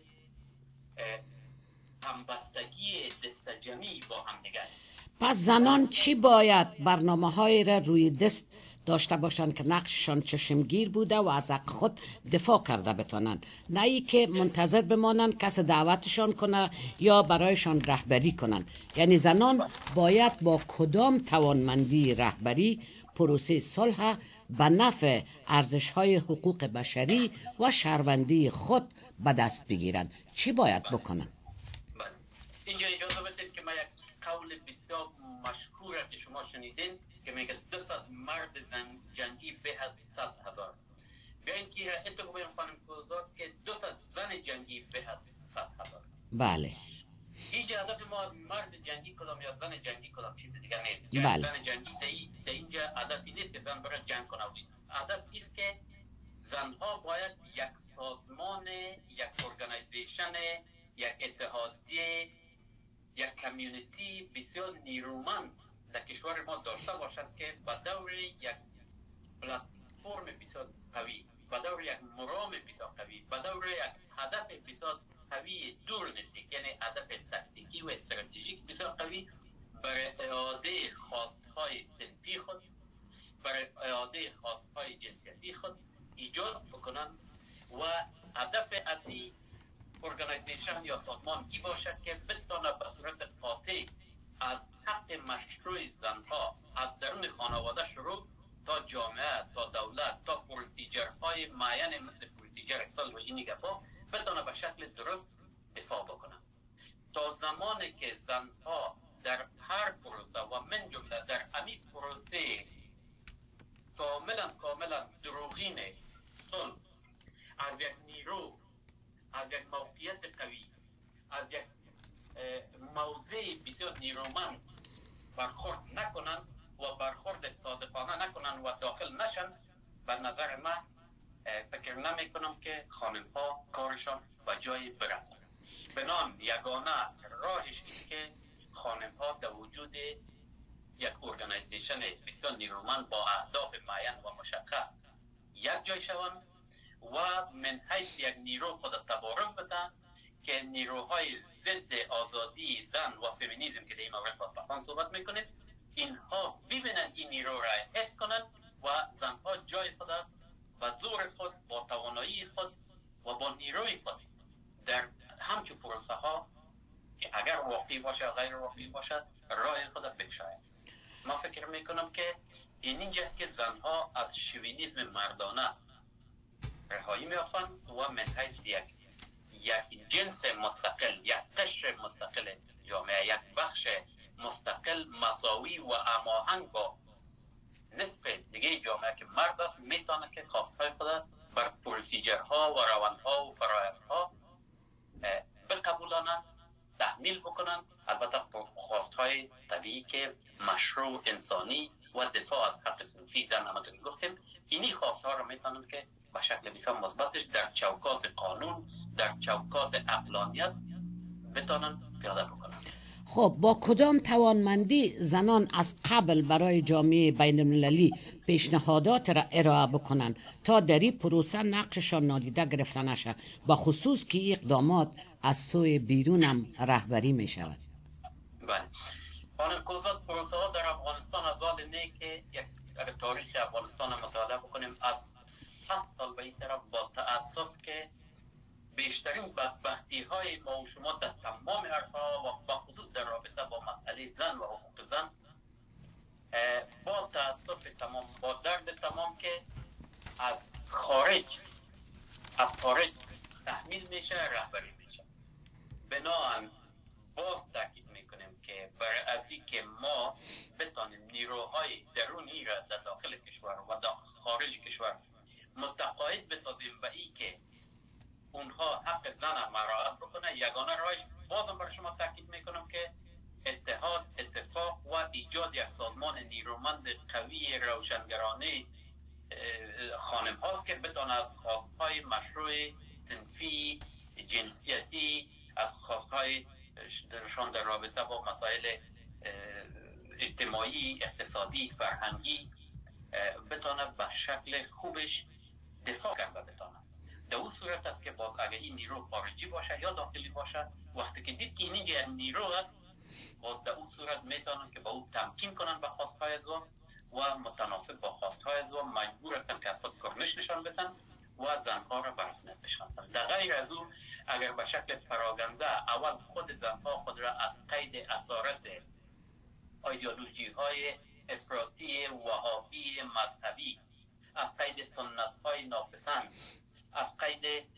همبستگی دستجمعی با هم دیگر. پس زنان چی باید برنامه های را روی دست داشته باشند که نقششان چشمگیر بوده و از حق خود دفاع کرده بتانند، نه ای که منتظر بمانند کس دعوتشان کنه یا برایشان رهبری کنند؟ یعنی زنان باید با کدام توانمندی رهبری پروسه صلح به نفع ارزش‌های حقوق بشری و شهروندی خود به دست بگیرند؟ چی باید بکنن؟ اینجا اجازه بدید که من یک قول بسیار مشهور که شما شنیدین که میگه 200 مرد جنگی به از 100,000. بیاین که اتفاق بگم خانم کوزاد که 200 زن جنگی به از 100,000. بله. اینجا هدف ما از مرد جنگی کدام یا زن جنگی کدام چیز دیگر نیست. بله. زن جنگی در اینجا هدفی نیست که زن برای جنگ کنه. هدف است که زنها باید یک سازمان، یک ارگانیزیشن، یک اتحادیه، یک کمیونیتی بسیار نیرومند در کشور ما داشته باشند که با دور یک پلتفرم بسیار قوی، با دور یک مرام بسیار قوی، با دور یک هدف بسیار قوی دور نزدیک، یعنی هدف تکتیکی و استراتژیک بسیار قوی برای اعاده خواستهای صنفی خود، برای اعاده خواستهای جنسیتی خود ایجاد بکنند و هدف اصلی ارگانیزیشن یا سازمان ای باشد که بتونه به صورت قاطع از حق مشروع زنها از درون خانواده شروع تا جامعه، تا دولت، تا پروسیجرهای معین مثل پروسیجر صلح و این گپا بتونه به شکل درست دفاع بکنن. تا زمانی که زنها در هر پروسه و من جمله در همین پروسه کاملا دروغین صلح از یک نیرو، از یک موقعیت قوی، از یک موضع بسیار نیرومند برخورد نکنن و برخورد صادقانه نکنن و داخل نشن، به نظر من فکر نمی کنم که خانم ها کارشان به جای برسن. بنان یگانه راهش است که خانم ها در وجود یک ارگانیزیشن بسیار نیرومند با اهداف معین و مشخص یک جای شوند و من حیث یک نیرو خود تبارز بدن که نیروهای ضد آزادی زن و فمینیسم که در این مورد پاسپاسان صحبت میکنیم، اینها ببینن این نیرو را حس کنن و زنها جای خود با زور خود، با توانایی خود و با نیروی خود در همچون پروسه ها که اگر واقعی باشه غیر واقعی باشه راه خود بکشاید. ما فکر میکنم که اینجاست که زنها از شوینیسم مردانه رهایی میافن و من حیث یک جنس مستقل، یک قشر مستقل، جامعه، یک بخش مستقل مساوی و هماهنگ با نصف دیگه جامعه که مرد است میتونه که خواستهای خود بر پروسیجرها و روندها و فرایندها بقبولانند، تحمیل بکنند. البته خواستهای طبیعی که مشروع انسانی و دفاع از حق صنفی زن همونطور گفتیم، اینی خواستها رو میتونن که به شکل بسیار مثبتش در چوکات قانون، در چوکات عقلانیت بتونن پیاده بکنن. خب با کدام توانمندی زنان از قبل برای جامعه بین المللی پیشنهادات را ارائه بکنن تا در این پروسه نقششان نادیده گرفته نشه، با خصوص که این اقدامات از سوی بیرون هم رهبری می شود؟ بله، خانم کوزاد، پروسه ها در افغانستان از آل نه که اگر تاریخ افغانستان مطالعه بکنیم از 100 سال به این طرف با تأسف که بیشترین بدبختی های ما و شما در تمام عرصه ها و بخصوص در رابطه با مسئله زن و حقوق زن با تأسف تمام، با درد تمام که از خارج تحمیل میشه، رهبری میشه. بنابراین باز تاکید میکنیم که برای از این که ما بتانیم نیروهای درونی را در داخل کشور و در خارج کشور متقاعد بسازیم به این که اونها حق زن مراعات بکنه، یگانه راهش بازم برای شما تاکید میکنم که اتحاد، اتفاق و ایجاد یک سازمان نیرومند قوی روشنگرانه خانم هاست که بتونه از خواستهای مشروع صنفی، جنسیتی، از خواستهای شان در رابطه با مسائل اجتماعی، اقتصادی، فرهنگی بتونه به شکل خوبش دفاع کرده بتونه. در اون صورت است که باز اگر این نیرو خارجی باشه یا داخلی باشه، وقتی که دید که اینجا نیرو است، باز در اون صورت میتونن که با اون تمکین کنن به خواستهای زن و متناسب با خواستهای زن مجبور هستن که از خود کرنش نشان بدن و زنها را به رسمیت بشناسن. در غیر از او اگر به شکل پراگنده اول خود زنها خود را از قید اسارت ایدئولوژی های افراطی وهابی مذهبی، از قید سنت های ناپسند، از قید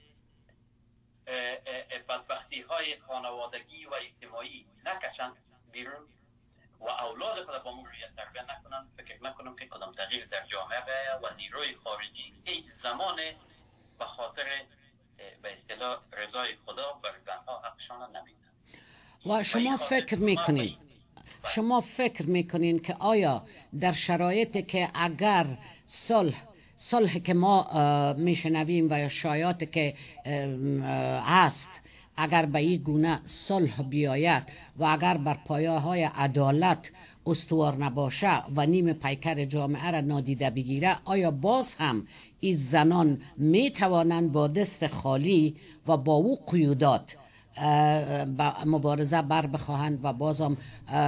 بدبختی های خانوادگی و اجتماعی نکشن بیرون و اولاد خود با مروریت تربیت نکنن، فکر نکنم که کدام تغییر در جامعه بیاید و نیروی خارجی هیچ زمان به خاطر به اصطلاح رضای خدا بر زنها حقشان نمیدن. و شما فکر میکنین که آیا در شرایطی که اگر صلح که ما میشنویم و شایعاتی که هست، اگر به این گونه صلح بیاید و اگر بر پایه‌های عدالت استوار نباشه و نیم پیکر جامعه را نادیده بگیره، آیا باز هم این زنان می توانند با دست خالی و با او قیودات مبارزه بر بخواهند و باز هم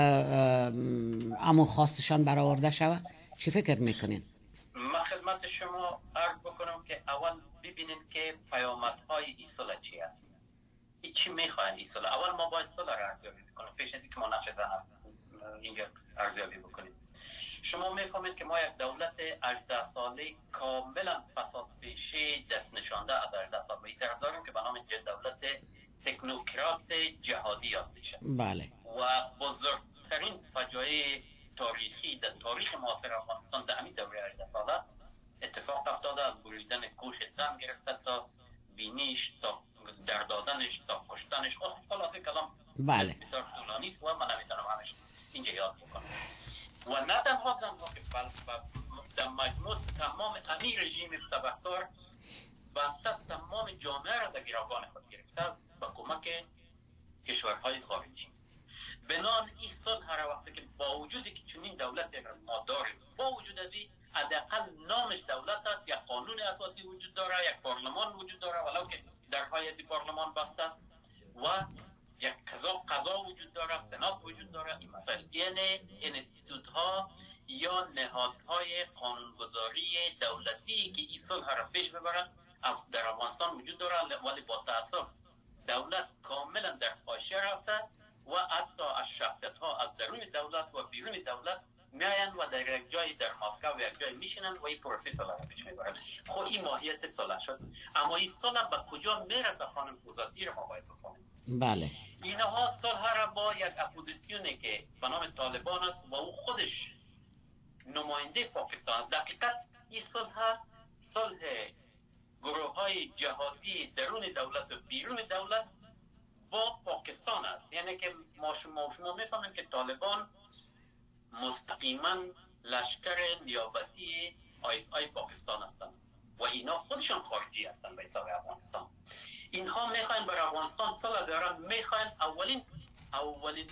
امو خواستشان برآورده شود؟ چی فکر میکنین؟ من خدمت شما عرض بکنم که اول ببینید که پیامدهای این صلح چی است، چی میخواین این صلح. اول ما باید صلح را ارزیابی بکنیم پیش از اینکه ما نقش زن اینجا ارزیابی بکنیم. شما میفهمید که ما یک دولت 18 ساله کاملا فساد پیشه دست نشانده از 18 سال به این طرف داریم که به نام دولت تکنوکرات جهادی یاد میشه. بله. و بزرگترین فجایع تاریخی در تاریخ معاصر افغانستان در همین دوره 18 ساله اتفاق افتاده، از بریدن گوش زن گرفته تا بینیش، تا در دادنش، تا کشتنش. خلاصه کلام بله بسیار طولانی است و من نمیتونم همش اینجا یاد بکنم. و نه تنها زنها که در مجموع تمام امیر رژیم تبهکار بسته تمام جامعه را در گروگان خود گرفته با کمک کشورهای خارجی. بنان این صلح هر وقتی که با وجودی که چنین دولت ما داریم، با وجود از این حداقل نامش دولت است، یک قانون اساسی وجود داره، یک پارلمان وجود داره ولو که درهای از این پارلمان بسته است و یک قضا وجود داره، سنات وجود داره. این مسائل یعنی انستیتوت ها یا نهادهای قانونگذاری دولتی که این صلح را پیش ببرن در افغانستان وجود داره، ولی با تاسف دولت کاملا در حاشیه رفته و حتی از شخصیت ها از درون دولت و بیرون دولت میاین و در یک جای در مسکو و یک جای میشینن و این پروسه صلح را پیش میبرن. خب این ماهیت صلح شد. اما این صلح به کجا میرسه خانم پوزاد؟ این ما باید بفهمیم. بله. اینها صلح را با یک اپوزیسیونی که به نام طالبان است و او خودش نماینده پاکستان است. دقیقاً این صلح گروه های جهادی درون دولت و بیرون دولت با پاکستان است. یعنی که ما شما میفهمیم که طالبان مستقیما لشکر نیابتی ISI پاکستان هستند و اینا خودشان خارجی هستند به حساب افغانستان. اینها میخواین بر افغانستان صلح بیارن، میخواین اولین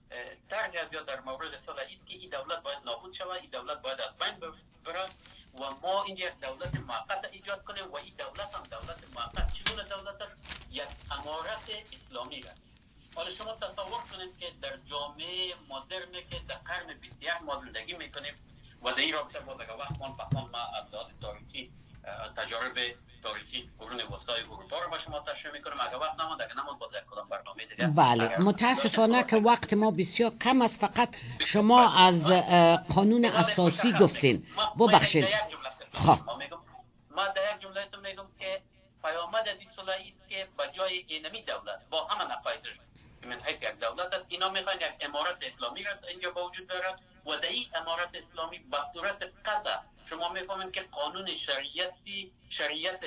طرح یا در مورد صلح است که این دولت باید نابود شود، این دولت باید از بین بره و ما این یک دولت موقت ایجاد کنیم و این دولت هم دولت موقت چگونه دولت است؟ یک امارت اسلامی است. حالا شما تصور کنید که در جامعه مدرنی که در قرن 21 ما زندگی میکنیم و در این رابطه باز اگر وقت من پسند ما از لحاظ تاریخی تجارب تاریخی قرون وسطای اروپا رو با شما تشریح میکنم. اگر وقت نماند اگر نماند باز یک کدام برنامه دیگه. بله متاسفانه که وقت ما بسیار کم است. فقط شما از قانون اساسی گفتین. ببخشید. خب ما در یک جمله تو میگم که پیامد از این صلح است که با جای اینمی دولت با همه نقایصش من حیث یک دولت است، اینا میخوان یک امارت اسلامی را اینجا با وجود بیارن و در این امارت اسلامی به صورت قطع شما میفهمین که قانون شریعت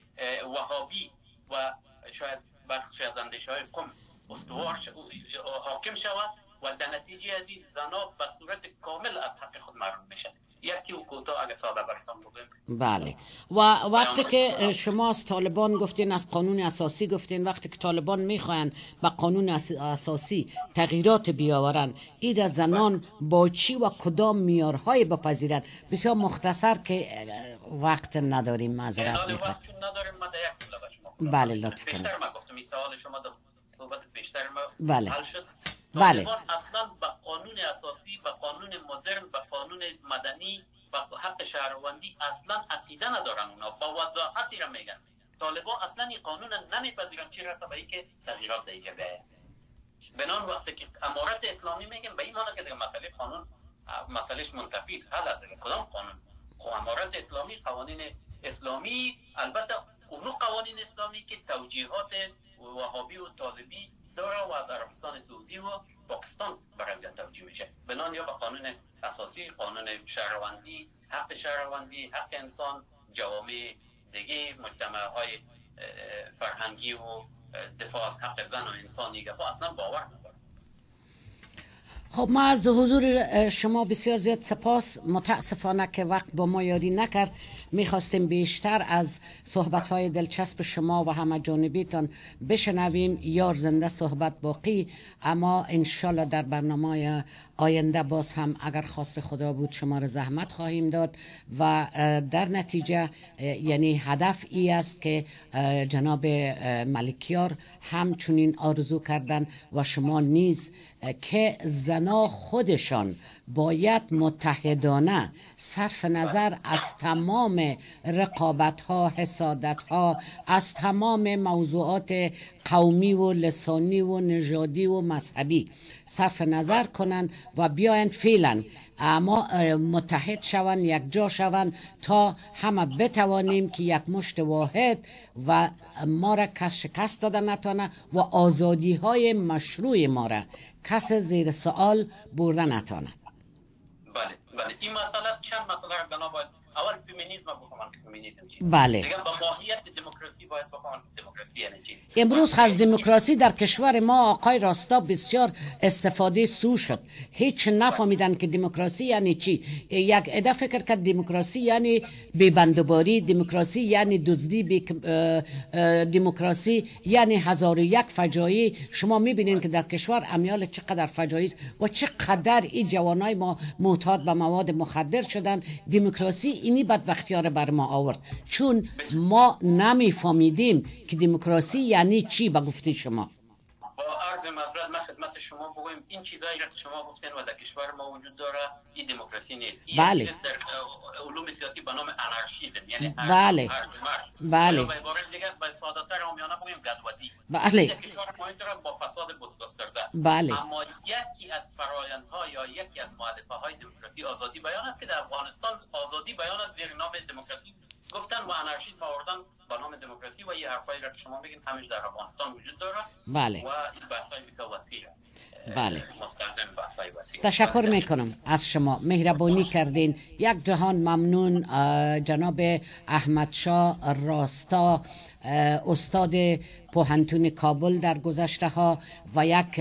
وهابی و شاید بخش از اندیشه‌های قم استوار حاکم شود و در نتیجه از این زنا به صورت کامل از حق خود محروم میشن. یکی و کوتاه اگه ساده براتون بگم. بله. و وقتی که شما از طالبان گفتین، از قانون اساسی گفتین، وقتی که طالبان میخواین به قانون اساسی تغییرات بیاورن، اید زنان با چی و کدام معیارهای بپذیرند؟ بسیار مختصر که وقت نداریم، معذرت میخوام. وقت نداریم. ما در یک جمله به شما بله لطف کنید. بیشتر ما گفتم این سوال شما در صحبت بیشتر ما بله. حل شد. بله. طالبان اصلا به قانون اساسی، به قانون مدرن، به قانون مدنی، به حق شهروندی اصلا عقیده ندارن. اونا با وضاحتی را میگن. طالبان اصلا این قانون نمیپذیرن، چی رسه به این که تغییرات دیگه بیاید. بنان وقتی که امارت اسلامی میگن به این معنی که دیگه مسئله قانون مسئلهش منتفی است، حل است. کدام قانون؟ خب امارت اسلامی، قوانین اسلامی، البته اونو قوانین اسلامی که توجیهات وهابی و طالبی داره و از عربستان سعودی و پاکستان برای توجیه میشه. بنان یا به قانون اساسی، قانون شهروندی، حق شهروندی، حق انسان، جوامع دیگه، مجتمعهای فرهنگی و دفاع از حق زن و انسانی که اصلا باور نداره. خب ما از حضور شما بسیار زیاد سپاس. متاسفانه که وقت با ما یاری نکرد. میخواستیم بیشتر از صحبت‌های دلچسب شما و همه جانبیتان بشنویم. یار زنده صحبت باقی، اما انشالله در برنامه آینده باز هم اگر خواست خدا بود شما را زحمت خواهیم داد و در نتیجه یعنی هدف ای است که جناب ملکیار همچنین آرزو کردن و شما نیز که زنا خودشان باید متحدانه صرف نظر از تمام رقابت ها، حسادت ها، از تمام موضوعات قومی و لسانی و نژادی و مذهبی صرف نظر کنن و بیاین فعلا اما متحد شون، یک جا شون تا همه بتوانیم که یک مشت واحد و ما را کس شکست داده نتانه و آزادی های مشروع ما را کس زیر سوال برده نتانه. بله این مسئله چند مسئله را بنا باید اول فمینیسم بفهمن که فمینیسم چیست. بله. دیگه با ماهیت دموکراسی باید بفهمن دموکراسی یعنی چیست. امروز از دموکراسی در کشور ما آقای راستا بسیار استفاده سو شد. هیچ نفهمیدن که دموکراسی یعنی چی. یک عده فکر کرد دموکراسی یعنی بی‌بندوباری، دموکراسی یعنی دزدی، دموکراسی یعنی هزار و یک فجایع. شما میبینید که در کشور امیال چقدر فجایع است و چقدر این جوانای ما معتاد به مواد مخدر شدن. دموکراسی اینی بدبختی‌ها رو بر ما آورد چون ما نمیفهمیدیم که دموکراسی یعنی چی. با گفته شما با عرض معذرت من خدمت شما بگویم این چیزایی که شما گفتین و در کشور ما وجود داره این دموکراسی نیست. بله. در علوم سیاسی به نام انارشیسم، یعنی بله. بله. به عبارت دیگه به ساده‌تر عامیانه بگیم گدودی. بله. کشور ما این با فساد گسترده. بله. اما یکی از فرآیندها یا یکی از مؤلفه‌های دموکراسی آزادی بیان است که در افغانستان آزادی بیان از زیر نام دموکراسی گفتن و انارشیسم آوردن با نام دموکراسی و این حرفایی را که شما میگین همش در افغانستان وجود داره. بله. و این بحثای بسیار وسیعه. بله. مستلزم بحثای وسیع. تشکر میکنم از شما، مهربانی کردین. یک جهان ممنون جناب احمد شاه راستا، استاد پوهنتون کابل در گذشته ها و یک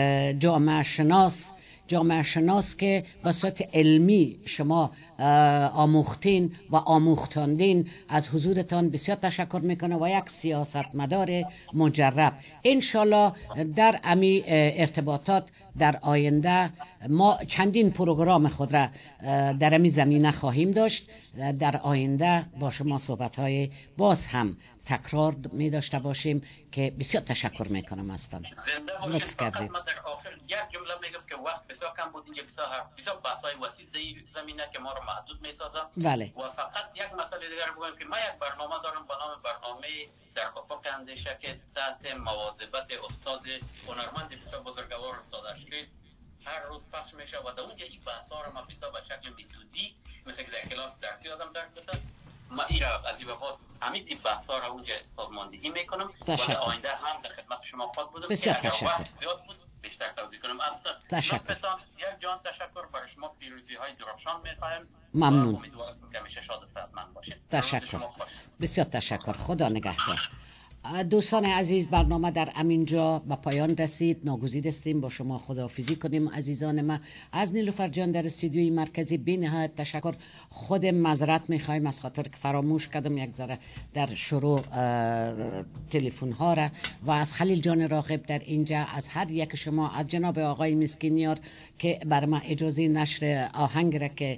جامعه شناس که به صورت علمی شما آموختین و آموختاندین. از حضورتان بسیار تشکر میکنم و یک سیاستمدار مجرب. انشالله در امی ارتباطات در آینده ما چندین پروگرام خود را در امی زمینه خواهیم داشت. در آینده با شما صحبت‌های باز هم تکرار می داشته باشیم که بسیار تشکر میکنم ازتان. لطف کردید. من در آخر یک جمله میگم که وقت بسیار کم بود، اینجا بسیار بحث‌های وسیع در این زمینه که ما رو محدود میسازه. بله. و فقط یک مسئله دیگر بگم که ما یک برنامه دارم به نام برنامه در افق اندیشه که تحت مواظبت استاد هنرمند بسیار بزرگوار استاد اشکیز هر روز پخش میشه و در اونجا این بحث‌ها رو ما بسیار به شکل میتودی مثل که در کلاس درسی آدم درک بده. ما این را از این بابت همین تیپ بحث‌ها را اونجا سازماندهی میکنم و در آینده هم در خدمت شما خود بودم. بسیار تشکر. زیاد بود بیشتر توضیح کنم. تشکر. یک جان تشکر برای شما، پیروزی‌های درخشان می‌خوایم. ممنون. امیدوارم که همیشه شاد و صحتمند باشید. تشکر. بسیار تشکر. خدا نگهدار. دوستان عزیز، برنامه در امینجا به پایان رسید. ناگزیر استیم با شما خداحافظی کنیم. عزیزان ما، از نیلوفر جان در استودیوی مرکزی بی نهایت تشکر. خود معذرت میخوایم از خاطر که فراموش کردم یک ذره در شروع تلفن ها را، و از خلیل جان راغب در اینجا، از هر یک شما، از جناب آقای مسکینیار که بر ما اجازه نشر آهنگ را که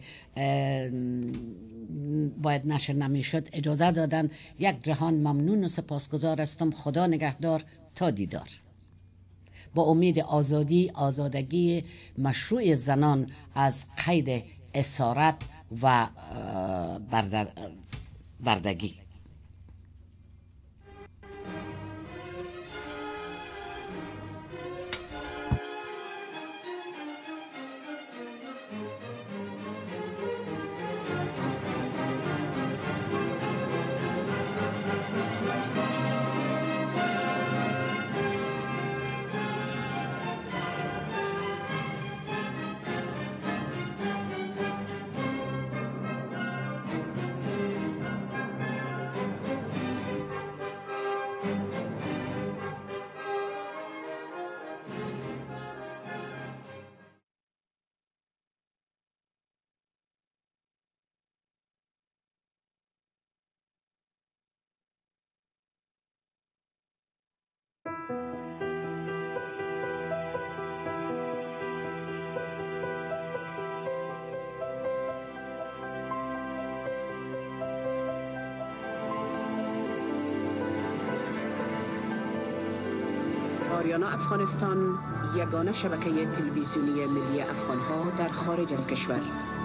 باید نشر نمیشد اجازه دادن. یک جهان ممنون و سپاسگزار هستم. خدا نگهدار تا دیدار. با امید آزادگی مشروع زنان از قید اسارت و بردگی. آریانا افغانستان یگانه شبکه تلویزیونی ملی افغانها در خارج از کشور.